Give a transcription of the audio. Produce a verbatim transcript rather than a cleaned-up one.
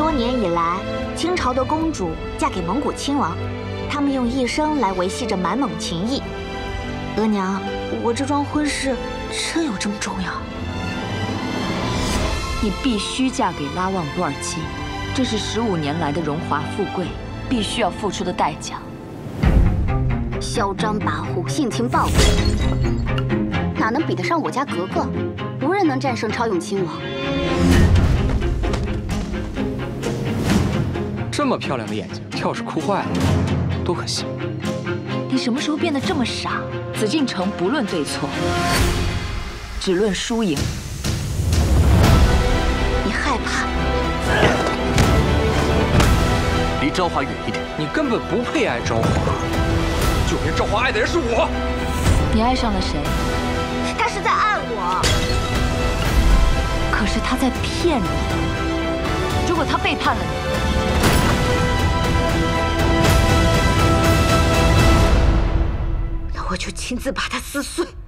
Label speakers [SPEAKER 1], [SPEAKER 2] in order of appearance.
[SPEAKER 1] 多年以来，清朝的公主嫁给蒙古亲王，他们用一生来维系着满蒙情谊。额娘，我这桩婚事真有这么重要？
[SPEAKER 2] 你必须嫁给拉旺多尔基，这是十五年来的荣华富贵必须要付出的代价。
[SPEAKER 3] 嚣张跋扈，性情暴躁，哪能比得上我家格格？无人能战胜超勇亲王。
[SPEAKER 4] 这么漂亮的眼睛，跳是哭坏了，多可惜。
[SPEAKER 2] 你什么时候变得这么傻？紫禁城不论对错，只论输赢。
[SPEAKER 3] 你害怕？
[SPEAKER 4] 离昭华远一点，你根本不配爱昭华。就连昭华爱的人是我。
[SPEAKER 2] 你爱上了谁？
[SPEAKER 1] 他是在爱我。
[SPEAKER 2] 可是他在骗你。如果他背叛了你，
[SPEAKER 1] 那我就亲自把他撕碎。